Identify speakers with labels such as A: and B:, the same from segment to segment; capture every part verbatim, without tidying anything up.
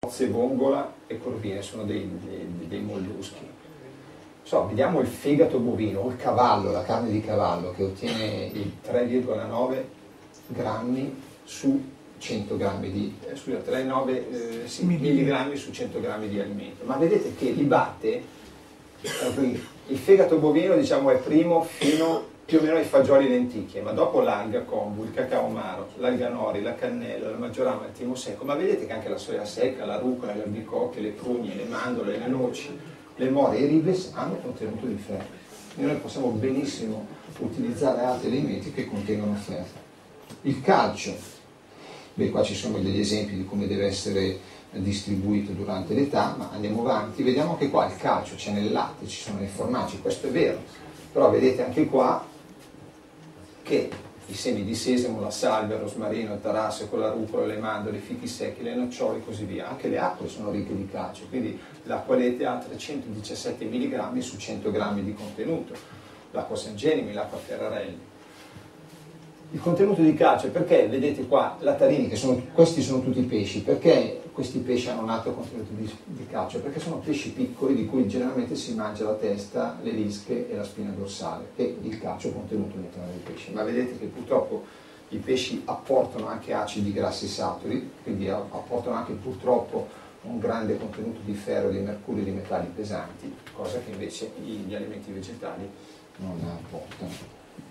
A: cozze, vongola e corvine, sono dei, dei, dei molluschi. So, vediamo il fegato bovino o il cavallo, la carne di cavallo, che ottiene il tre virgola nove grammi su cento grammi di, eh, scusa, tre virgola nove eh, sì, milligrammi su cento grammi di alimento. Ma vedete che li batte, eh, il fegato bovino diciamo è primo fino più o meno ai fagioli e lenticchie, ma dopo l'alga kombu, il cacao amaro, l'alga nori, la cannella, la maggiorama, il timo secco, ma vedete che anche la soia secca, la rucola, le albicocche, le prugne, le mandorle, le noci, le more e i ribes hanno contenuto di ferro. E noi possiamo benissimo utilizzare altri alimenti che contengono ferro. Il calcio, beh, qua ci sono degli esempi di come deve essere distribuito durante l'età, ma andiamo avanti, vediamo che qua il calcio c'è nel latte, ci sono nei formaggi, questo è vero, però vedete anche qua che i semi di sesamo, la salvia, il rosmarino, il tarassero, la rucola, le mandorle, i fichi secchi, le nocciole e così via, anche le acque sono ricche di calcio, quindi l'acqua Lete ha trecentodiciassette milligrammi su cento grammi di contenuto, l'acqua San Genimi, l'acqua Ferrarelli. Il contenuto di calcio, perché vedete qua la tarini, che sono, questi sono tutti pesci, perché questi pesci hanno un alto contenuto di, di calcio? Perché sono pesci piccoli di cui generalmente si mangia la testa, le lische e la spina dorsale, e il calcio è contenuto all'interno dei pesci. Ma vedete che purtroppo i pesci apportano anche acidi grassi saturi, quindi apportano anche purtroppo un grande contenuto di ferro, di mercurio e di metalli pesanti, cosa che invece gli alimenti vegetali non apportano.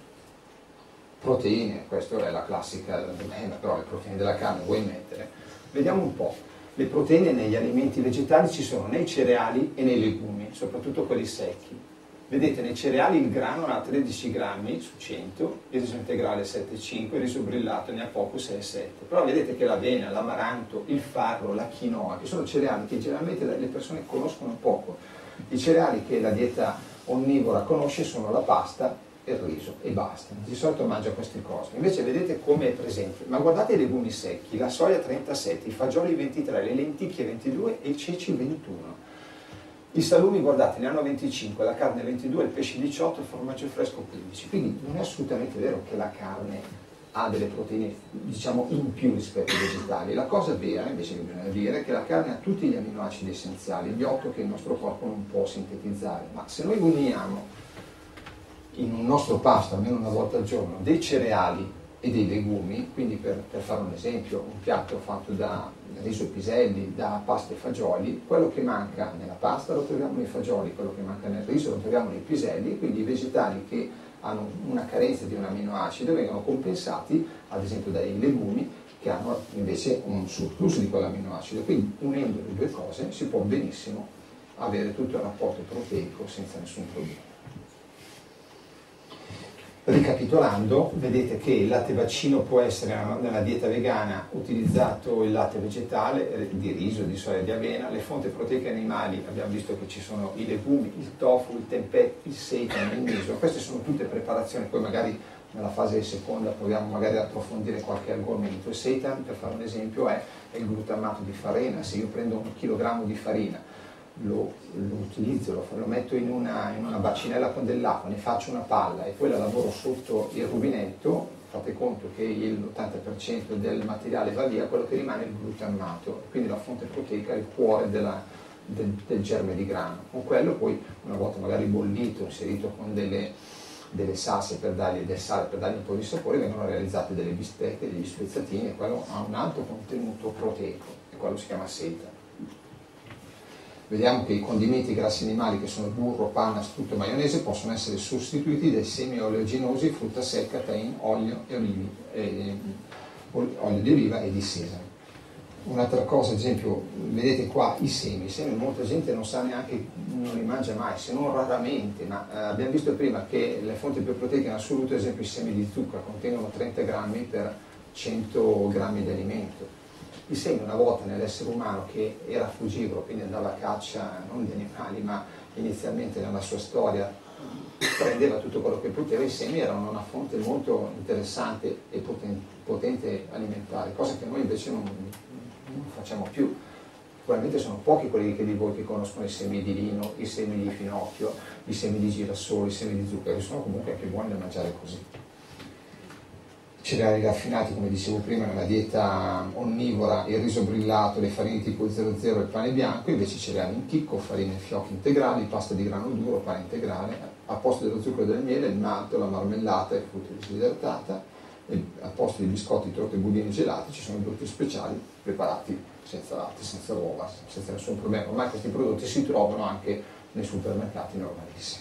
A: Proteine, questa è la classica domanda, però le proteine della carne vuoi mettere? Vediamo un po'. Le proteine negli alimenti vegetali ci sono nei cereali e nei legumi, soprattutto quelli secchi. Vedete, nei cereali il grano ha tredici grammi su cento, il riso integrale sette virgola cinque, il riso brillato ne ha poco sei virgola sette. Però vedete che l'avena, l'amaranto, il farro, la quinoa, che sono cereali che generalmente le persone conoscono poco. I cereali che la dieta onnivora conosce sono la pasta e il riso e basta, di solito mangia queste cose. Invece vedete come è presente, ma guardate i legumi secchi, la soia trentasette, i fagioli ventitré, le lenticchie ventidue e i ceci ventuno. I salumi, guardate, ne hanno venticinque, la carne ventidue, il pesce diciotto, il formaggio fresco quindici. Quindi non è assolutamente vero che la carne ha delle proteine, diciamo, in più rispetto ai vegetali. La cosa vera, invece, che bisogna dire, è che la carne ha tutti gli amminoacidi essenziali, gli otto che il nostro corpo non può sintetizzare. Ma se noi uniamo in un nostro pasto, almeno una volta al giorno, dei cereali e dei legumi, quindi per, per fare un esempio, un piatto fatto da riso e piselli, da pasta e fagioli, quello che manca nella pasta lo troviamo nei fagioli, quello che manca nel riso lo troviamo nei piselli, quindi i vegetali che hanno una carenza di un amminoacido vengono compensati, ad esempio, dai legumi che hanno invece un surplus di quell'amminoacido. Quindi unendo le due cose si può benissimo avere tutto il rapporto proteico senza nessun problema. Ricapitolando, vedete che il latte vaccino può essere nella dieta vegana utilizzato il latte vegetale, di riso, di soia, di avena, le fonti proteiche animali, abbiamo visto che ci sono i legumi, il tofu, il tempeh, il seitan, il miso, queste sono tutte preparazioni, poi magari nella fase seconda proviamo magari ad approfondire qualche argomento. Il seitan, per fare un esempio, è il glutammato di farina. Se io prendo un chilogrammo di farina, Lo, lo utilizzo, lo, lo metto in una, in una bacinella con dell'acqua, ne faccio una palla e poi la lavoro sotto il rubinetto, fate conto che l'ottanta per cento del materiale va via, quello che rimane è il glutammato, quindi la fonte proteica è il cuore della, del, del germe di grano. Con quello poi, una volta magari bollito, inserito con delle, delle salse per dargli del sale, per dargli un po' di sapore, vengono realizzate delle bistecche, degli spezzatini, e quello ha un alto contenuto proteico e quello si chiama seitan. Vediamo che i condimenti grassi animali, che sono burro, panna, strutto e maionese, possono essere sostituiti dai semi oleaginosi, frutta secca, tahin, olio, e olivi, eh, olio di oliva e di sesamo. Un'altra cosa, ad esempio, vedete qua i semi, i semi molta gente non sa neanche, non li mangia mai, se non raramente, ma eh, abbiamo visto prima che le fonti più proteiche in assoluto, ad esempio i semi di zucca, contengono trenta grammi per cento grammi di alimento. I semi, una volta nell'essere umano che era frugivoro, quindi andava a caccia non di animali, ma inizialmente nella sua storia prendeva tutto quello che poteva, i semi erano una fonte molto interessante e potente alimentare, cosa che noi invece non, non facciamo più. Probabilmente sono pochi quelli che di voi che conoscono i semi di lino, i semi di finocchio, i semi di girasole, i semi di zucchero, che sono comunque anche buoni da mangiare così. cereali raffinati, come dicevo prima, nella dieta onnivora, il riso brillato, le farine tipo zero zero e il pane bianco, invece cereali in chicco, farine e fiocchi integrali, pasta di grano duro, pane integrale, a posto dello zucchero e del miele, il malto, la marmellata e frutta disidratata, e a posto di biscotti, torte, budini gelati ci sono prodotti speciali preparati senza latte, senza uova, senza nessun problema. Ormai questi prodotti si trovano anche nei supermercati normalissimi.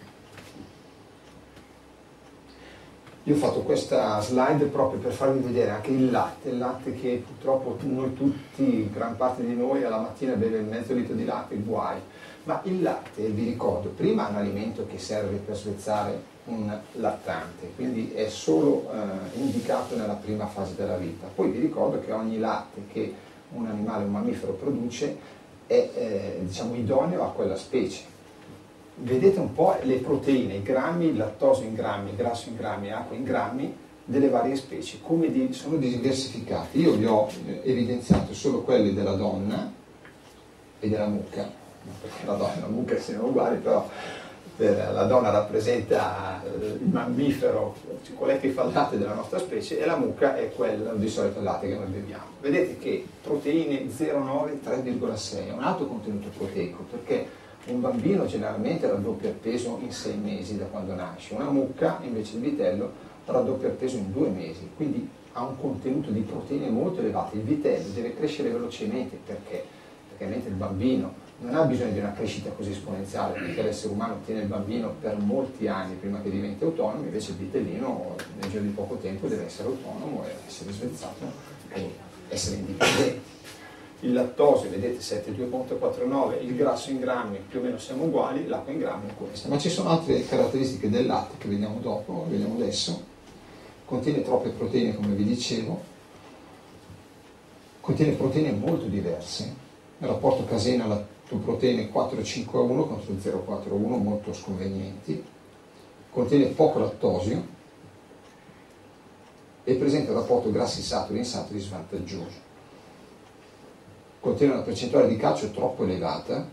A: Io ho fatto questa slide proprio per farvi vedere anche il latte, il latte che purtroppo noi tutti, gran parte di noi alla mattina beve mezzo litro di latte, guai. Ma il latte, vi ricordo, prima è un alimento che serve per svezzare un lattante, quindi è solo eh, indicato nella prima fase della vita. Poi vi ricordo che ogni latte che un animale, un mammifero produce è eh, diciamo, idoneo a quella specie. Vedete un po' le proteine, i grammi, il lattosio in grammi, il grasso in grammi, acqua in grammi delle varie specie, come di, sono diversificati. Io vi ho evidenziato solo quelli della donna e della mucca, perché la donna e la mucca siano uguali, però per la donna rappresenta il mammifero, quella che fa il latte della nostra specie, e la mucca è quella di solito il latte che noi beviamo. Vedete che proteine zero virgola nove tre virgola sei, è un alto contenuto proteico, perché un bambino generalmente raddoppia il peso in sei mesi da quando nasce, una mucca invece il vitello raddoppia il peso in due mesi, quindi ha un contenuto di proteine molto elevato. Il vitello deve crescere velocemente, perché? Perché mentre il bambino non ha bisogno di una crescita così esponenziale, perché l'essere umano tiene il bambino per molti anni prima che diventi autonomo, invece il vitellino nel giro di poco tempo deve essere autonomo e essere svezzato e essere indipendente. Il lattosio, vedete, sette due virgola quarantanove, il grasso in grammi più o meno siamo uguali, l'acqua in grammi è questa. Ma ci sono altre caratteristiche del latte che vediamo dopo, vediamo adesso. Contiene troppe proteine, come vi dicevo, contiene proteine molto diverse. Il rapporto casena-lattoproteine quattro cinque a uno contro zero virgola quattro a uno, molto sconvenienti. Contiene poco lattosio e presenta un rapporto grassi-saturi-insaturi svantaggioso. Contiene una percentuale di calcio troppo elevata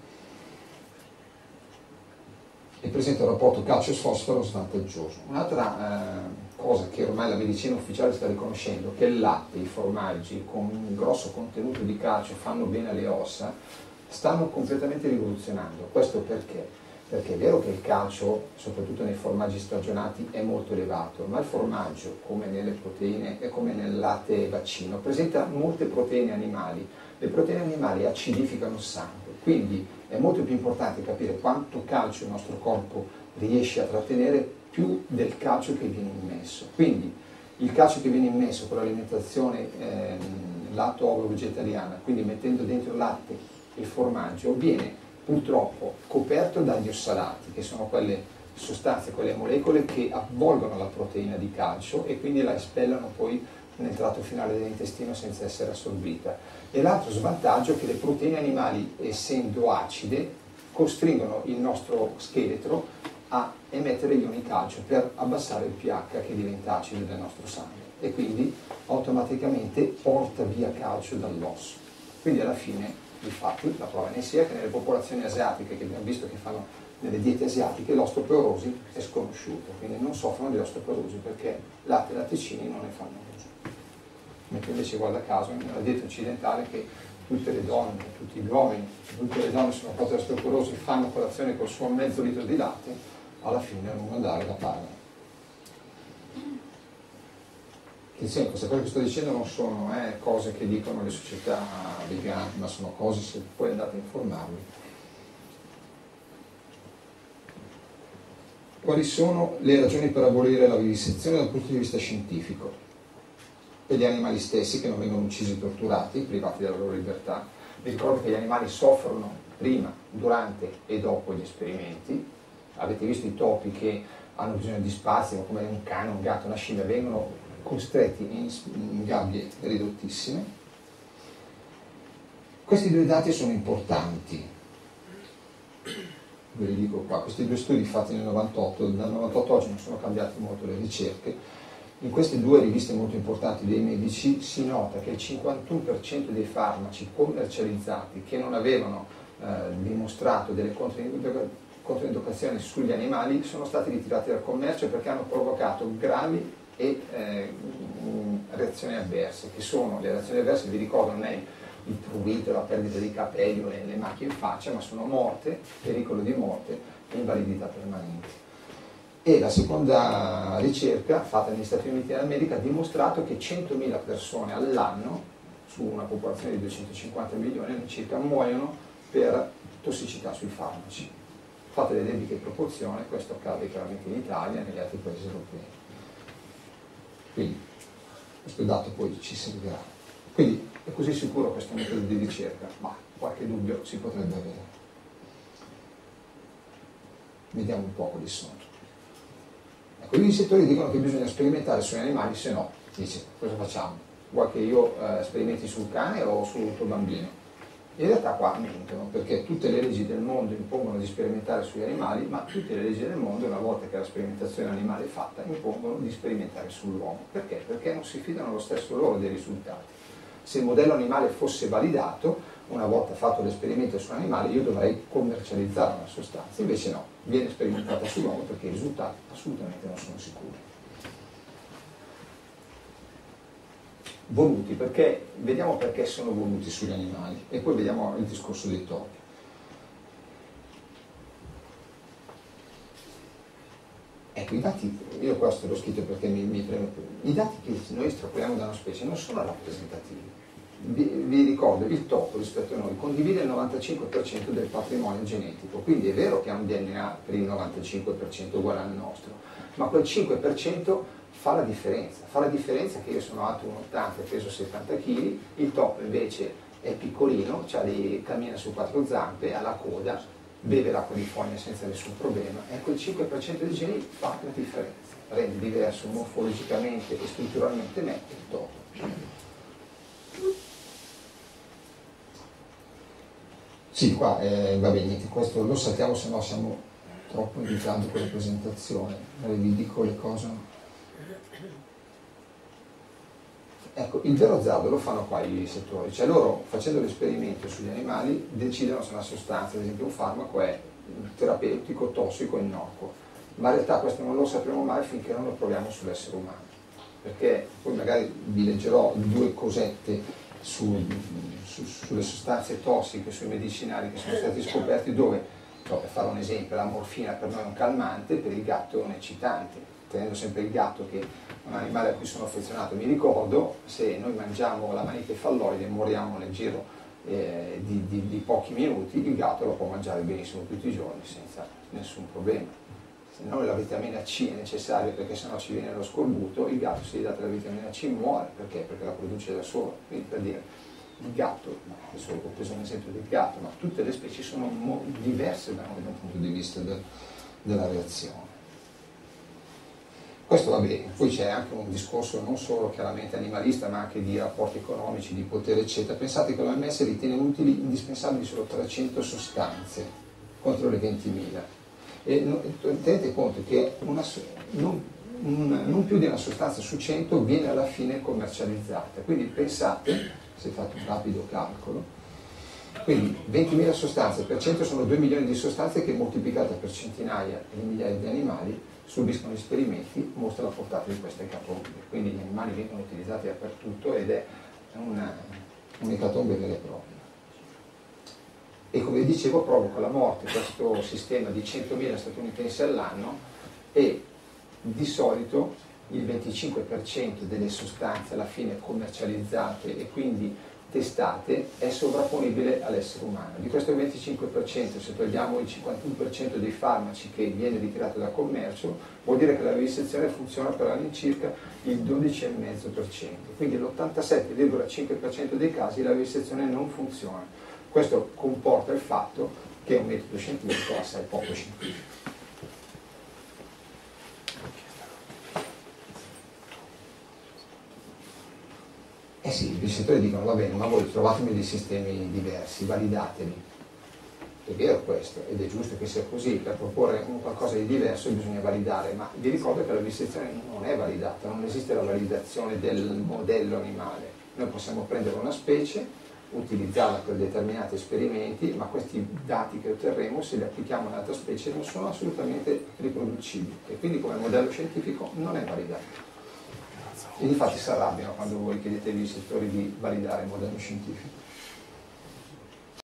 A: e presenta un rapporto calcio-fosforo svantaggioso. Un'altra eh, cosa che ormai la medicina ufficiale sta riconoscendo, che il latte, i formaggi con un grosso contenuto di calcio fanno bene alle ossa, stanno completamente rivoluzionando. Questo perché? Perché è vero che il calcio, soprattutto nei formaggi stagionati, è molto elevato, ma il formaggio, come nelle proteine e come nel latte vaccino, presenta molte proteine animali. Le proteine animali acidificano il sangue, quindi è molto più importante capire quanto calcio il nostro corpo riesce a trattenere più del calcio che viene immesso. Quindi il calcio che viene immesso con l'alimentazione ehm, latto-ovo-vegetariana, quindi mettendo dentro il latte e il formaggio, viene purtroppo coperto dagli ossalati, che sono quelle sostanze, quelle molecole che avvolgono la proteina di calcio e quindi la espellano poi nel tratto finale dell'intestino senza essere assorbita. E l'altro svantaggio è che le proteine animali, essendo acide, costringono il nostro scheletro a emettere ioni calcio per abbassare il pH che diventa acido del nostro sangue e quindi automaticamente porta via calcio dall'osso. Quindi alla fine, infatti, la prova ne sia che nelle popolazioni asiatiche che abbiamo visto che fanno nelle diete asiatiche l'osteoporosi è sconosciuta, quindi non soffrono di osteoporosi perché latte e latticini non ne fanno uso. Mentre invece, guarda caso, nella dieta occidentale che tutte le donne, tutti gli uomini, tutte le donne sono cose osteoporosi, fanno colazione col suo mezzo litro di latte, alla fine non andare da paga. Attenzione, queste cose che sto dicendo non sono eh, cose che dicono le società vegane, ma sono cose se poi andate a informarvi. Quali sono le ragioni per abolire la vivisezione dal punto di vista scientifico? Per gli animali stessi che non vengono uccisi e torturati, privati della loro libertà. Vi ricordo che gli animali soffrono prima, durante e dopo gli esperimenti. Avete visto i topi che hanno bisogno di spazio, come un cane, un gatto, una scimmia, vengono costretti in, in gabbie ridottissime. Questi due dati sono importanti, ve li dico qua. Questi due studi fatti nel novantotto, dal novantotto oggi non sono cambiate molto le ricerche. In queste due riviste molto importanti dei medici si nota che il cinquantuno per cento dei farmaci commercializzati che non avevano eh, dimostrato delle controindicazioni sugli animali sono stati ritirati dal commercio perché hanno provocato gravi e eh, reazioni avverse, che sono le reazioni avverse, vi ricordo, non è il prurito, la perdita dei capelli o le, le macchie in faccia, ma sono morte, pericolo di morte e invalidità permanente. E la seconda ricerca fatta negli Stati Uniti d'America ha dimostrato che centomila persone all'anno, su una popolazione di duecentocinquanta milioni all'incirca, muoiono per tossicità sui farmaci. Fate le debite proporzioni, questo accade chiaramente in Italia e negli altri paesi europei. Quindi questo dato poi ci servirà. Quindi è così sicuro questo metodo di ricerca? Ma qualche dubbio si potrebbe avere. Vediamo un po' quali sono. Ecco, i vincitori dicono che bisogna sperimentare sugli animali, se no, dice, cosa facciamo? Vuoi che io eh, sperimenti sul cane o sul tuo bambino? In realtà qua mentono, perché tutte le leggi del mondo impongono di sperimentare sugli animali, ma tutte le leggi del mondo, una volta che la sperimentazione animale è fatta, impongono di sperimentare sull'uomo. Perché? Perché non si fidano lo stesso loro dei risultati. Se il modello animale fosse validato, una volta fatto l'esperimento su un animale, io dovrei commercializzare una sostanza, invece no, viene sperimentata sull'uomo perché i risultati assolutamente non sono sicuri. Voluti, perché vediamo perché sono voluti sugli animali e poi vediamo il discorso dei topi. Ecco, i dati, io questo l'ho scritto perché mi, mi preme, i dati che noi estrapoliamo da una specie non sono rappresentativi. Vi, vi ricordo, il topo rispetto a noi condivide il novantacinque per cento del patrimonio genetico, quindi è vero che ha un D N A per il novantacinque per cento uguale al nostro, ma quel cinque per cento fa la differenza, fa la differenza che io sono alto uno virgola ottanta e peso settanta chili, il topo invece è piccolino, dei, cammina su quattro zampe, ha la coda, beve l'acqua di fogna senza nessun problema, e quel cinque per cento dei geni fa la differenza, rende diverso morfologicamente e strutturalmente me il topo. Sì, qua eh, va bene, questo lo sappiamo, se no siamo troppo in ritardo con la presentazione, vi dico le cose. Ecco, il vero azzardo lo fanno qua i settori, cioè loro facendo l'esperimento sugli animali decidono se una sostanza, ad esempio un farmaco, è terapeutico, tossico, innocuo, ma in realtà questo non lo sapremo mai finché non lo proviamo sull'essere umano, perché poi magari vi leggerò due cosette su, su, sulle sostanze tossiche, sui medicinali che sono stati scoperti, dove, no, per fare un esempio, la morfina per noi è un calmante, per il gatto è un eccitante, tenendo sempre il gatto che è un animale a cui sono affezionato. Mi ricordo, se noi mangiamo la manite falloide e moriamo nel giro eh, di, di, di pochi minuti, il gatto lo può mangiare benissimo tutti i giorni senza nessun problema. Se noi la vitamina C è necessaria perché sennò ci viene lo scorbuto, il gatto, se gli date la vitamina C, muore. Perché? Perché la produce da solo. Quindi, per dire, il gatto, adesso ho preso un esempio del gatto, ma tutte le specie sono diverse da noi dal punto di vista del, della reazione. Questo va bene, poi c'è anche un discorso non solo chiaramente animalista, ma anche di rapporti economici, di potere, eccetera. Pensate che l'O M S ritiene utili, indispensabili solo trecento sostanze contro le ventimila. E tenete conto che una, non, un, non più di una sostanza su cento viene alla fine commercializzata. Quindi pensate, se fate un rapido calcolo, quindi ventimila sostanze per cento sono due milioni di sostanze che, moltiplicate per centinaia e migliaia di animali, subiscono esperimenti, mostra la portata di questa ecatombe. Quindi gli animali vengono utilizzati dappertutto ed è un'ecatombe vera e propria. E come vi dicevo, provoca la morte questo sistema di centomila statunitensi all'anno, e di solito il venticinque per cento delle sostanze alla fine commercializzate e quindi testate è sovrapponibile all'essere umano. Di questo venticinque per cento, se togliamo il cinquantuno per cento dei farmaci che viene ritirato dal commercio, vuol dire che la vivisezione funziona per all'incirca il dodici virgola cinque per cento. Quindi l'ottantasette virgola cinque per cento dei casi la vivisezione non funziona. Questo comporta il fatto che è un metodo scientifico assai poco scientifico. Eh sì, i ricercatori dicono, va bene, ma voi trovatemi dei sistemi diversi, validateli. È vero questo, ed è giusto che sia così, per proporre un qualcosa di diverso bisogna validare, ma vi ricordo che la vivisezione non è validata, non esiste la validazione del modello animale. Noi possiamo prendere una specie, utilizzarla per determinati esperimenti, ma questi dati che otterremo, se li applichiamo a un'altra specie, non sono assolutamente riproducibili, e quindi come modello scientifico non è validato. E infatti si arrabbiano quando voi chiedete ai vivissettori di validare il modello scientifico.